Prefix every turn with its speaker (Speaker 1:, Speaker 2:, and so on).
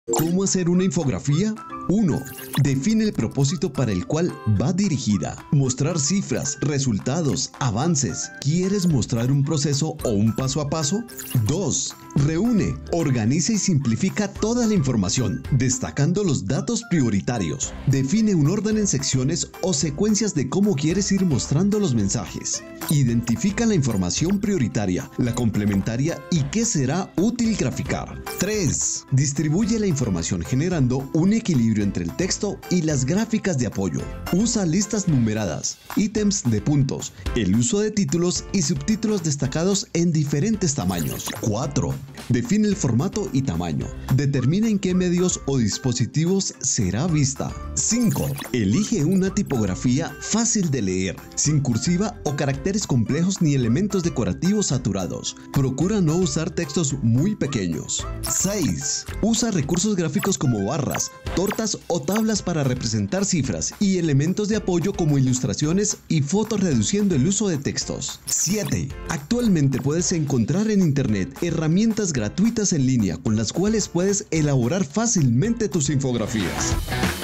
Speaker 1: ¿Cómo hacer una infografía? 1. Define el propósito para el cual va dirigida. Mostrar cifras, resultados, avances. ¿Quieres mostrar un proceso o un paso a paso? 2. Reúne, organiza y simplifica toda la información, destacando los datos prioritarios. Define un orden en secciones o secuencias de cómo quieres ir mostrando los mensajes. Identifica la información prioritaria, la complementaria y qué será útil graficar. 3. Distribuye la información generando un equilibrio entre el texto y las gráficas de apoyo. Usa listas numeradas, ítems de puntos, el uso de títulos y subtítulos destacados en diferentes tamaños. 4. Define el formato y tamaño. Determina en qué medios o dispositivos será vista. 5. Elige una tipografía fácil de leer, sin cursiva o caracteres complejos ni elementos decorativos saturados. Procura no usar textos muy pequeños. 6. Usa recursos gráficos como barras, tortas o tablas para representar cifras y elementos de apoyo como ilustraciones y fotos, reduciendo el uso de textos. 7. Actualmente puedes encontrar en internet herramientas gratuitas en línea con las cuales puedes elaborar fácilmente tus infografías.